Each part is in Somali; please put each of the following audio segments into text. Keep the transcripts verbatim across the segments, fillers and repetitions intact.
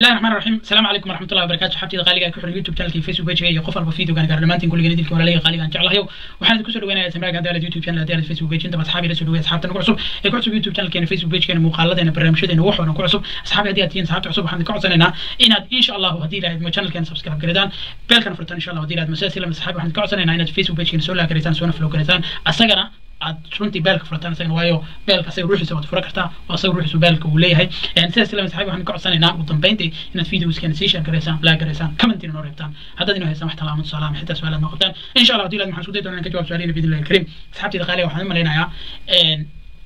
الله الرحمن الرحيم. السلام عليكم ورحمة الله وبركاته. حبتي قالي كحر اليوتيوب شانل فيسبوك بيج iyo qof walba video gaan gaarnamaantiin kulligeena dilka walaalahay qaaliga aan jeclahay waxaan ku soo dhaweynayaa samraga hadda youtube channel hadda facebook page inta asxaabi la soo dhaweeyay asxaabta nagu cusub ee ku cusub youtube channel keena facebook page keena muuqaaladeena barnaamijyadeena wax walba ku cusub asxaabi hadii aad tihiin asxaabta cusub waxaan ka codsanaynaa inaad insha Allah hadii ilaahay ma channel keena subscribe gareedaan beelkan furtaan insha Allah hadii aad masaasi la asxaabi waxaan ka codsanaynaa inaad facebook page keena soo la gareysaan soo follow gareysaan asagana aad runtii beelka furtaan asagana waayo beelka asay ruuxiisa wad fura kartaa waa asay ruuxiisa beelka uu leeyahay een sidaas la asxaabi waxaan ka codsanaynaa ugu dambeyntii inaad videos keena sii share gareysaan la gareysaan comment inoo reebtaan hadda inoo haysan wax talaamo salaam xitaa su'aalaad noqotaan insha Allah hadii aad maxaan soo deedoonaan ka jawaab su'aalaha bidillah kareem asxaabtida qaaliga waxaan u maleynayaa een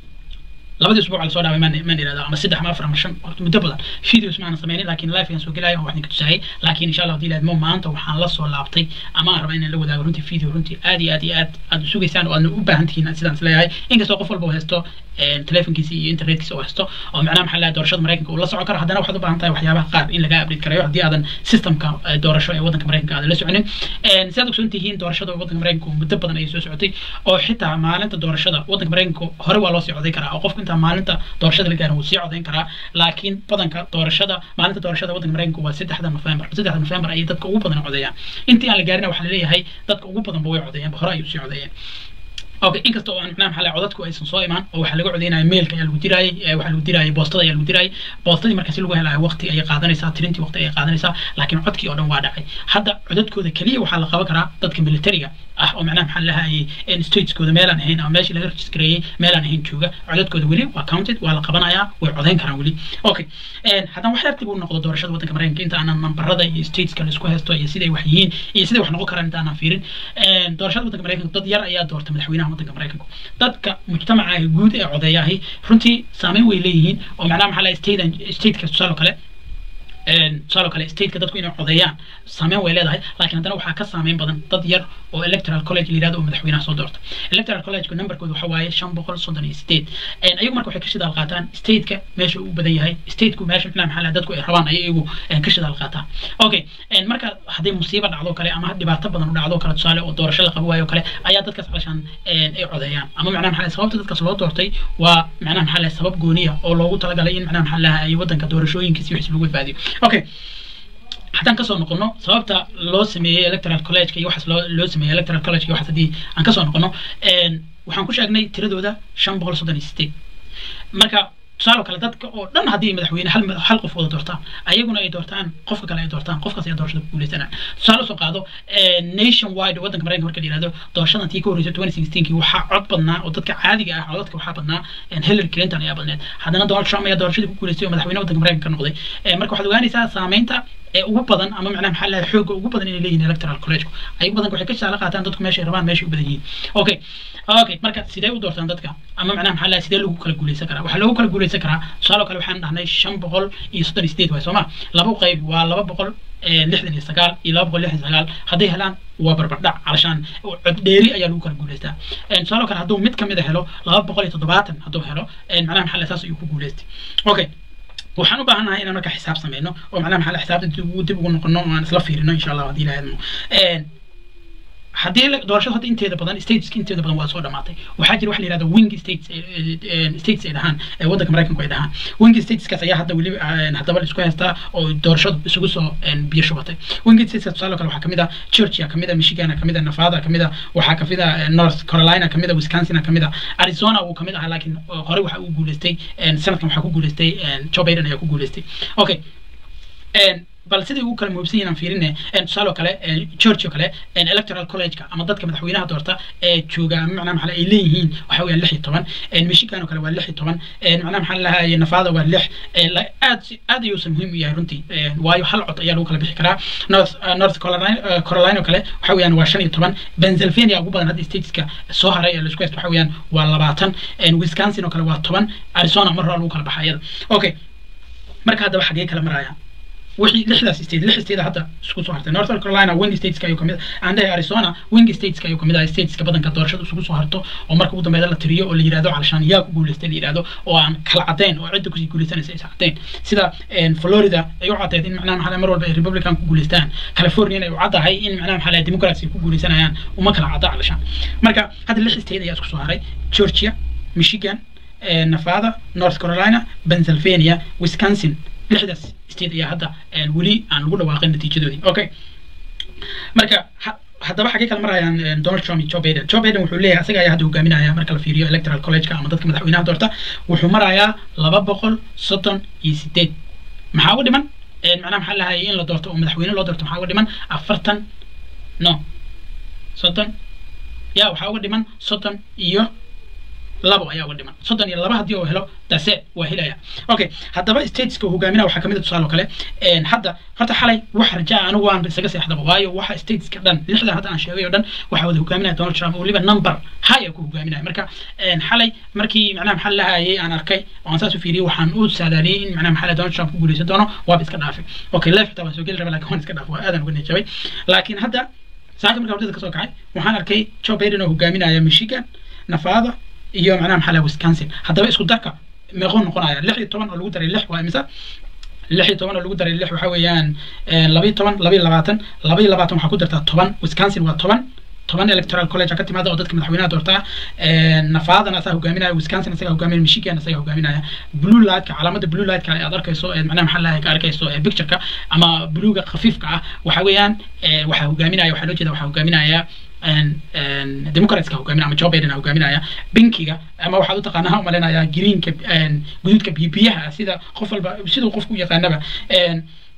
labada isbuuc على صودا ما ما نرى هذا أما سدح ما أفرح مشان مدبلا فيديوز معنا سمعنا لكن لايف ينسوق لها واحد كتساعي لكن إن شاء الله دي لازم ما أنت وحنا لصوا لابطي أما أربعين اللي هو ده رنتي فيديو رنتي آدي آدي آد آد سوق يسان وأنه أبى هنتي نسيان سلاي إنك سوق قفل بوهستو التلفون كيسي إنترنت كيسي وهستو أو معناه محل دورشات مريكن ولا سعر كره هذا واحد أبى هنتي وحيابه قار إن لقى أبريد كريه دي هذا سيستم كا دورشة وضن كمريكن هذا لسه عنين نسيادك سنتي هين دورشات وضن كمريكن مدبلا أي سوس عطي أو حتى مع أنت دورشات وضن كمريكن هرب ولا سي عطي كره أو قف كنت مع أنت doorashada la gaaro wuu codeyn karaa laakiin badanka doorashada maalinta doorashada waddanka Mareykanka waa saddexda November saddexda November ay dadka ugu badan codeeyaan intii aan la gaarin waxa la leeyahay dadka ugu badan way codeeyaan hore ay u sii codeeyaan اوكي انك تو ان نعم حلا عودتكو ايسن soo imaan oo waxa lagu codeynaa emailka ayaa lagu diray waxa lagu diray boostada ayaa lagu diray boostadii markaas lagu helay waqti ay qaadanaysaa tirintii waqti ay qaadanaysaa laakiin codkii oo dhan waa dhacay hadda codadkooda kaliya waxa la qaban karaa dadka militariga ah oo macnaha maxaa la haayay in stateskooda meel aan ahayn ama meeshii laga registereeyay meel aan ahayn jooga codadkooda wali waa counted waa la qabanayaa way codeyn karaan wali okay een hadan waxa yartay uu noqdo doorashada waddanka Mareykanka inta aan nambarada iyo stateska la isku haysto iyo sidii wax yihiin iyo sidii wax noqon karaan inta aan fiirin een doorashada waddanka Mareykanka dad yar ayaa doortay madaxweynaha waddanka Mareykanka dadka mujtamaca guud ee codeeyahay runtii saameyn way leeyihiin oo macnaha maxaa la state state ka soo kale een soo kale state ka dadku inay codeeyaan saameyn way leedahay laakiin hadana waxa ka saameyn badan dad yar oo electoral college liiraado oo madaxweynaha soo doortay electoral college ku numberkoodu waxa waaye shan boqol soddon iyo sideed een ayagu marka waxay ka shidaal qaataan state ka meesha uu badan yahay state ku meesha macnaha maxaa la dadku ay rabaan ayagu ka shidaal qaataan okay een marka haday musiibo dhacdo kale ama dhibaato badan u dhacdo kale tusaale oo doorasho la qabo waayo kale ayaa dadkaas calashan een ay codeeyaan ama macnaha maxaa sababta dadkaas loo doortay waa macnaha maxaa la sabab gooniya oo loogu talagalay in macnaha maxaa la ay waddanka doorashooyinkiisa wixii lagu badbaadiyo okay haddaan kasoo noqono sababta loo sameeyay electoral college iyo waxaas loo loo sameeyay electoral college iyo waxaas hadii aan kasoo noqono een waxaan ku sheegnay tiradooda shan boqol soddon iyo sideed marka tusaale kale dadka oo dhan hadii madaxweyne hal hal qof wada doortaan ayaguna ay doortaan qofka kale ay doortaan qofkaas ay doorashada ku guuleysanaa tusaale soo qaado nation wide waddanka Mareykanka marka la yiraahdo doorashadan tii ka horeysay twenty sixteen kii waxa cod badnaa oo dadka caadiga ah codadka waxa badnaa Hillary Clinton ayaa badneed haddana Donald Trump ayaa doorashada ku guuleystay oo madaxweyne waddanka Mareykanka noqday marka waxaad ogaanaysaa saameynta ee ugu badan ama macnaha maxaa la xooga ugu badan inay leeyihiin electoral college ay badan waxay ka shaqo qaataan dadku meesha ay rabaan meesha u badan yihiin okay okay marka sidee u doortaan dadka ama macnaha maxaa la sidee lagu kala guuleysan karaa waxa lagu kala guuleysan karaa su'aalo kale waxaan dhahnay shan boqol iyo soddon iyo sideed way Soomaa laba qayb waa laba boqol lixdan iyo sagaal iyo laba boqol lixdan iyo sagaal haday helaan waa barbardhac calashan cod dheeri ayaa lagu kala guuleystaa een su'aalo kale haduu mid kamid ah helo laba boqol iyo toddobaatan haduu helo een macnaha maxaa la saas uu ku guuleystay okay waxaan u baahanahay inaan marka xisaab sameeyno oo macnaha maxaa la xisaabta dib ugu noqono oo aan isla fiirino insha Allah hadii ilaahay een hadii doorashada hadda inteeda badan states inteeda badan waa soo dhamaatay waxa jira wax la yiraahdo wing states states ay dhahan ee waddanka Mareykanka ay dhahan wing states kaas ayaa hadda wali hadaba la isku haystaa oo doorashadu isugu soo biyo shubatay wing states tusaale kale waxa kamid ah Georgia kamid ah Michigan kamid ah Nevada kamid ah waxa kamid ah North Carolina kamid ah Wisconsin kamid ah Arizona uu kamid ah laakiin hore waxa uu guuleystay sanadkan waxa ku guuleystay Joe Biden ayaa ku guuleystay okay and bal sidii uu kala muubsan yahay fiirinay in tusaale kale Georgia kale in electoral college ka ama dadka madaxweynaha doorta ee jooga macnaha maxaa ay leeyihiin waxa weeyaan lix iyo toban in Michigan kale waa lix iyo toban in macnaha maxaa la hayaa Nevada waa lix aad aad ayuu muhiim u yahay runtii waayo hal cod ayaa lagu kala bixi karaa North North Carolina Carolina kale waxa weeyaan waa shan iyo toban Pennsylvania ugu badan hadda stateska soo haray ee la isku haysto waxa weeyaan waa labaatan in Wisconsin kale waa toban Arizona mar hore lagu kala baxayada okay marka hadda waxa kale maraya wixii lixdaas state lix state hadda isku soo hartay North Carolina wing states ka ay kamid ah Arizona wing states ka ay kamid ah states ka badanka doorashada isku soo harto oo marka ugu dambeeyay la tiriyo oo la yiraahdo calashan yaa ku guuleystay la yiraahdo oo aan kala cadeyn oo cid ku sii guuleysanaysa is cadeyn sida in Florida ay u cadeeyeen in macnaha maxaa mar walba ay Republican ku guuleystaan California ay u cadahay in macnaha maxaa Democrats ku guuleysanayaan uma kala cadaa calashan marka hadda lix state ayaa isku soo haray Georgia Michigan Nevada North Carolina Pennsylvania Wisconsin lixdaas state ayaa hadda weli aan lagu dhawaaqin natiijadoodii okay marka haddaba xagee kala marayaan Donald Trump iyo Joe Biden Joe Biden wuxuu leeyahay asaga ayaa hadda hogaaminaya marka la fiiriyo electoral college-ka ama dadka madaxweynaha doorta wuxuu marayaa laba boqol soddon iyo sideed maxaa ugu dhiman macnaha maxaa lahaay in la doorto oo madaxweyne loo doorto maxaa ugu dhiman afartan no soddon ya waxaa ugu dhiman soddon iyo labo ayaa ugu dhiman soddon iyo laba haddii uu helo dase waa helaya okay haddaba stateska hogaaminaya waxaa kamid ah tusaale kale een hadda horta xalay wax rajaa anigu waan isaga seexdaba waayo waxa stateska dhan lixda hadda aan sheegay oo dhan waxa wada hogaaminaya Donald Trump oo waliba number high ku hogaaminaya marka een xalay markii macnaha maxaa lahaayay aan arkay oo aan saas u fiiriyay waxaan u saadaaliyay in macnaha maxaa Donald Trump ku guuleysan doono waa iska dhaafay okay left tabaan soo gali rabaa laakiin waan iska dhaafay waa aadan uga nijabay laakiin hadda saaka markaa wadada ka soo kacay waxaan arkay Joe Biden oo hogaaminaya Michigan Nevada iyo macnaha maxaa la Wisconsin haddaba isku darka meeqoon noqonaya lix iyo toban oo lagu daray lix waa imisa lix iyo toban oo lagu daray lix waxa weeyaan laba iyo toban laba iyo labaatan laba iyo labaatan waxa ku dartaa toban Wisconsin waa toban toban electoral college ka timaada oo dadka madaxweynaha doorta Nevada asaga hogaaminaya Wisconsin asaga hogaaminaya Michigan asaga hogaaminaya blue light ka calaamada blue light ka aad arkayso macnaha maxaa la ka arkayso picture ka ama bluega khafiifka ah waxa weeyaan waxa hogaaminaya waxa loo jeedaa waxa hogaaminaya ان ان ديمقراطيك hogaaminaya ama Joe Biden hogaaminaya binkiga ama waxa uu taqaanaa u maleynaya greenka en guduudka bibiyaha sida qof walba sida qofku yaqaanaba en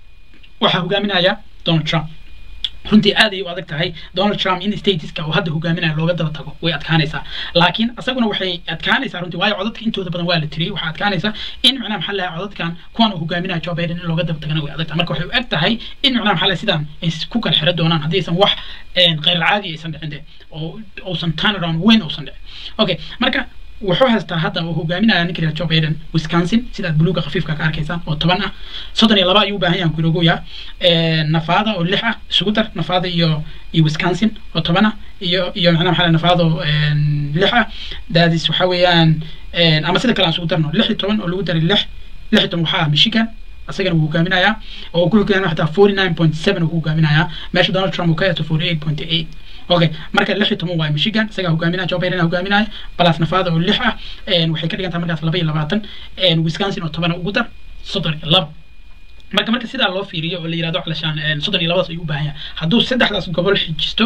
waxa hogaaminaya Donald Trump runtii aad ay u adag tahay Donald Trump in stateska oo hadda hogaaminaya looga daba tago way adkaanaysaa laakiin asaguna waxay adkaanaysaa runtii waayo codadka intooda badan waa la tiriyay waxa adkaanaysaa in macnaha maxaa la codadkan kuwan uu hogaaminaya Joe Biden in looga daba tagana way adag tahay marka waxay u eg tahay in macnaha maxaa la sidaan ay ku kala xiro doonaan haddii aysan wax een qeyr caadi aysan dhicin oo uusan turn around weyn uusan dhicin okay marka wuxuu haystaa hadda uu hogaaminaya ninka Joe Biden Wisconsin sida buluuga khafiifka ka arkaysan oo toban ah soddon iyo laba ayuu baahan yahay kurogoya ee Nevada oo lix ah isugu dar Nevada iyo iyo Wisconsin oo toban ah iyo iyo macnaha maxaa Nevada ee lix ah daadis waxa weeyaan ee ama sida kale aan isugu darno lix iyo toban oo lagu daray lix lix iyo toban waxa Michigan asagana uu hogaaminaya oo ku hogaaminaya hatta forty-nine point seven uu hogaaminaya meesha Donald Trump uu ka yato forty-eight point eight okay marka lix iyo toban waa Michigan isaga hogaaminaya Joe Biden hogaaminaya plus Nevada oo lix ah een waxay ka dhigantaa markaas laba iyo labaatan een Wisconsin oo toban ugu dar soddon iyo laba marka marka sida loo fiiriyo oo la yiraahdo xalashaan een soddon iyo laba ayuu u baahan yahay hadduu saddexdaas gobol xijisto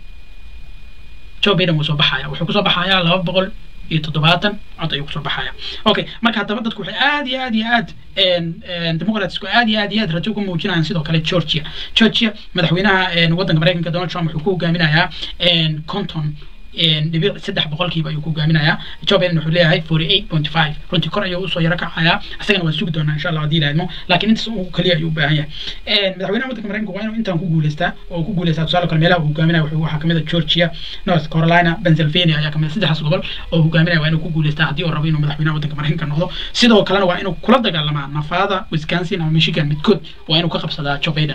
Joe Biden wuu soo baxaya wuxuu ku soo baxaya laba boqol iyo toddobaatan cod ayuu ku soo baxaya okay marka hadaba dadku waxay aad iyo aad iyo aad een een dimuqraadisku aad iyo aad iyo aad rajo ku muujinayaan sidoo kale Georgia Georgia madaxweynaha een waddanka Mareykanka Donald Trump wuxuu ku hogaaminayaa een Compton een dhibic saddex boqolkiiba ayuu ku hogaaminayaa Joe Biden wuxuu leeyahay forty-eight point five runtii kor ayuu usoo yara kacaya asagana waa sugi doonaa insha Allah hadii laadmo laakiin intaas uu kaliya ayuu u baahan yahay een madaxweynaha waddanka Mareykanka waa inuu intaan ku guuleystaa oo ku guuleystaa tusaale kale meelaha uu hogaaminayo wuxuu waxa kamid ah Georgia North Carolina Pennsylvania ayaa kamid ah saddexdaas gobol oo hogaaminaya waa inuu ku guuleystaa hadii uu rabo inuu madaxweynaha waddanka Mareykanka noqdo sidoo kalena waa inuu kula dagaalamaa Nevada Wisconsin ama Michigan midkood waa inuu ka qabsadaa Joe Biden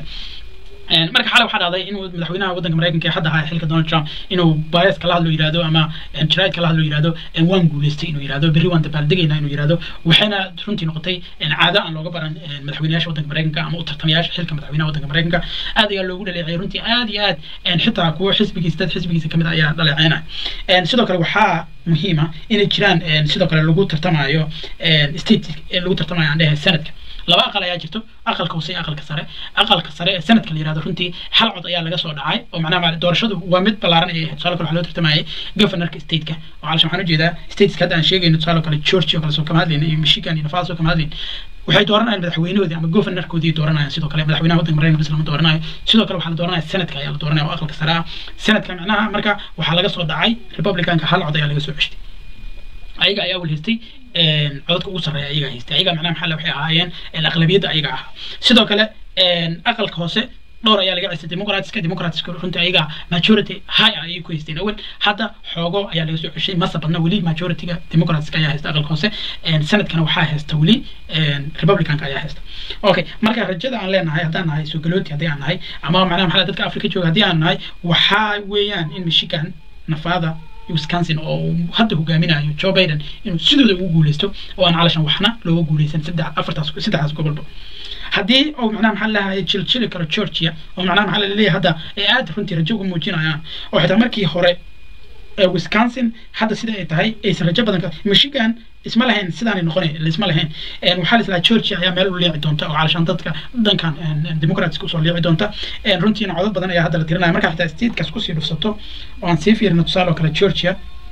een marka xalay waxa dhacday inuu madaxweynaha waddanka Mareykanka hadda hay xilka Donald Trump inuu bias kala hadlo yiraahdo ama jiraad kala hadlo yiraahdo in waan guuleystay inuu yiraahdo berri waan dabaaldegayna inuu yiraahdo waxayna runtii noqotay in caado aan looga baran madaxweynayaasha waddanka Mareykanka ama u tartamayaasha xilka madaxweynaha waddanka Mareykanka aad ayaa loogu dhaleecay runtii aad iyo aad in xitaa kuwa xisbigiisa dad xisbigiisa kamid ayaa dhaleecayna een sidoo kale waxa muhiim ah inay jiraan een sidoo kale lagu tartamayo een state lagu tartamayo aan dhahay sanadka laba aqal ayaa jirto aqalka hoose aqalka sare aqalka sare sanadka la yiraahdo runtii hal cod ayaa laga soo dhacay oo macnaha doorashadu waa mid balaaran ay ahayd tusaale kale waxa loo tartamayay governorka state-ka oo calaashan waxaan u jeedaa states-ka hadda aan sheegayno tusaale kale Georgia kale soo kama hadlayna iyo Michigan iyo Nevada soo kama hadlayna waxay dooranayaan madaxweynahoodii ama governorkoodii dooranayaan sidoo kale madaxweynaha waddanka Mareykanka bisla ma dooranayo sidoo kale waxa la dooranaya sanadka ayaa la dooranaya oo aqalka sare ah sanadka macnaha marka waxa laga soo dhacay Republicanka hal cod ayaa laga soo ceshtay ayaga ayaa wal haystay een codadka ugu sareeya ayaga haystay ayaga macnaha maxaa waxay ahaayeen aqlabiyada ayaga ah sidoo kale een aqalka hoose dhowr ayaa laga cisay dimuqraadiska dimuqraadiska runtii ayaga majority high ay ku haysteen awal hadda xoogo ayaa laga soo ceshay ma sabadna wali majority-ga dimuqraadiska ayaa haysta aqalka hoose een sanadkana waxaa haysta wali een Republicanka ayaa haysta okay marka rajada aan leenahay haddaan nahay soo galooti haddii aan nahay ama macnaha maxaa dadka Afrika jooga haddii aan nahay waxa weeyaan in Michigan Nevada Wisconsin oo hadda hogaaminayo Joe Biden inuu sidoo ugu guuleysto oo aan calashan waxna looga guuleysan saddex afartaas saddexdaas gobolba haddii oo macnaha maxaa la hayaa jiljili karo Georgia oo macnaha maxaa la leeyahay hadda ay aad runtii rajo ugu muujinayaan oo xitaa markii hore Wisconsin hadda sida ay tahay ay rajo badan ka Michigan isma lahayn sidaan ay noqonay isma lahayn waxa la isla Georgia ayaa meel u leeyahay doonta oo calashan dadka dankan Democrats ku soo leeyahay doonta runtii codad badan ayaa hadda la tirinayo marka xitaa state-kaas ku sii dhufsato oo aan sii fiirino tusaale kale Georgia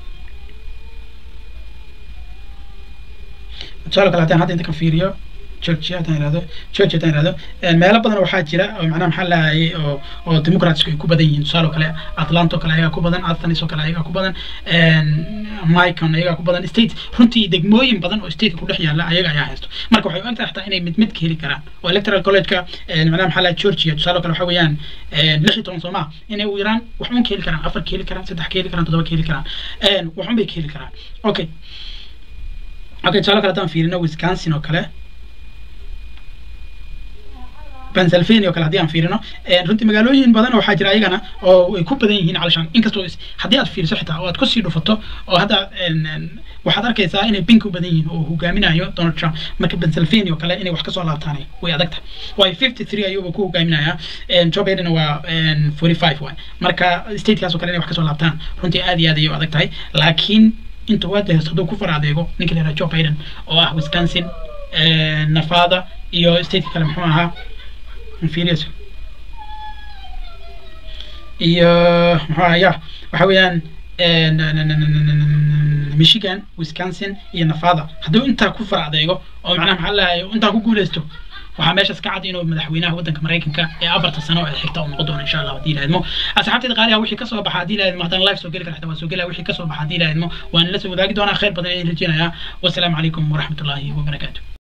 tusaale kale hadda inta ka fiiriyo Georgia tanrado Georgia tanrado meelo badan waxa jira oo macnaha maxaa lahaayay oo oo Democrats ku badan yihiin tusaale kale Atlanta kale ayaa ku badan Athens kale ayaa ku badan Macon ayaa ku badan state runtii degmooyin badan oo state ku dhex yaala ayaga ayaa haysto marka waxay u egtahay xataa inay mid mid ka heli karaan oo electoral college-ka macnaha maxaa lahaayay Georgia tusaale kale waxa weeyaan lix iyo toban Soomaa inay u yaraan wax un ka heli karaan afar ka heli karaan saddex ka heli karaan toddoba ka heli karaan wax un bay ka heli karaan okay okay tusaale kale tan fiirino Wisconsin oo kale Pennsylvania oo kale hadii aan fiirino runtii magaalooyin badan oo waxa jira ayagana oo ay ku badan yihiin calashan inkastoo hadii aad fiiriso xitaa oo aad ku sii dhufato oo hadda waxaad arkaysaa inay pink u badan yihiin oo hogaaminayo Donald Trump marka Pennsylvania oo kale inay wax ka soo laabtaan way adagta way fifty-three ayuu ku hogaaminaya Joe Biden waa forty-five way marka state-kaas oo kale inay wax ka soo laabtaan runtii aad iyo aad ayuu adag tahay laakiin inta wada haduu ku faraadeego ninka la Joe Biden oo ah Wisconsin Nevada iyo state kale muxuu ahaa inferiors iyo maxaa waxa weeyaan Michigan Wisconsin iyo Nevada haduu inta ku faraadeego oo macnaha maxaa lahayo inta ku guuleysto waxa meesha ka cad inuu madaxweynaha wadanka Mareykanka ee afarta sano ee xigta uu noqon doono insha Allah hadii laadmo asxaabtayda qaaliga wixii ka soo baxa hadii laadmo hadan live soo gali kartaa waa soo galaa wixii ka soo baxa hadii laadmo waan la soo wadaagi doonaa khayr badan ee rajeenaya wassalaamu calaykum wa rahmatullaahi wa barakaatuh